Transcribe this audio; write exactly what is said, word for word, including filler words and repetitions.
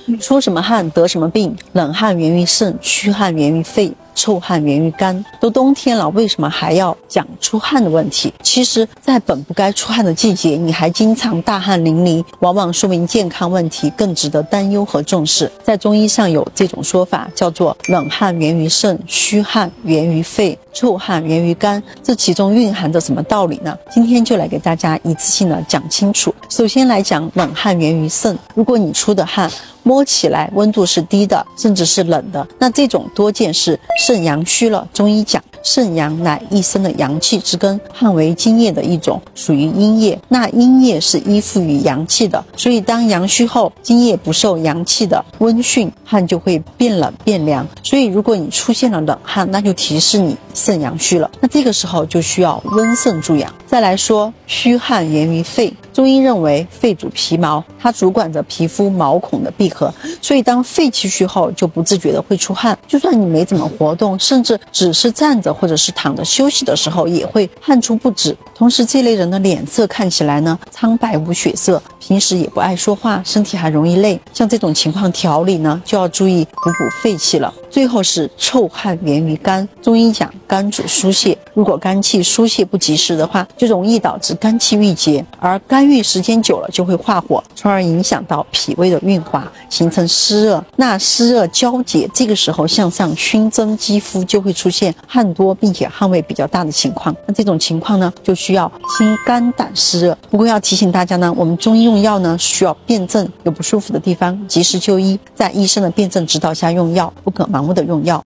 出什么汗得什么病，冷汗源于肾，虚汗源于肺，臭汗源于肝。都冬天了，为什么还要讲出汗的问题？其实在本不该出汗的季节，你还经常大汗淋漓，往往说明健康问题更值得担忧和重视。在中医上有这种说法，叫做冷汗源于肾，虚汗源于肺，臭汗源于肝。这其中蕴含着什么道理呢？今天就来给大家一次性的讲清楚。首先来讲冷汗源于肾，如果你出的汗摸起来温度是低的，甚至是冷的，那这种多见是肾阳虚了。中医讲肾阳乃一身的阳气之根，汗为津液的一种，属于阴液。那阴液是依附于阳气的，所以当阳虚后，津液不受阳气的温煦，汗就会变冷变凉。所以如果你出现了冷汗，那就提示你肾阳虚了。那这个时候就需要温肾助阳。再来说虚汗源于肺，中医认为肺主皮毛，它主管着皮肤毛孔的闭合，所以当肺气虚后，就不自觉的会出汗。就算你没怎么活动，甚至只是站着或者是躺着休息的时候，也会汗出不止。同时这类人的脸色看起来呢苍白无血色，平时也不爱说话，身体还容易累。像这种情况调理呢，就要注意补补肺气了。最后是臭汗源于肝，中医讲肝主疏泄，如果肝气疏泄不及时的话，就容易导致肝气郁结，而肝郁时间久了就会化火，从而影响到脾胃的运化，形成湿热。那湿热交结，这个时候向上熏蒸肌肤，就会出现汗多并且汗味比较大的情况。那这种情况呢，就需要清肝胆湿热。不过要提醒大家呢，我们中医用药呢需要辨证，有不舒服的地方及时就医，在医生的辨证指导下用药，不可盲目的用药。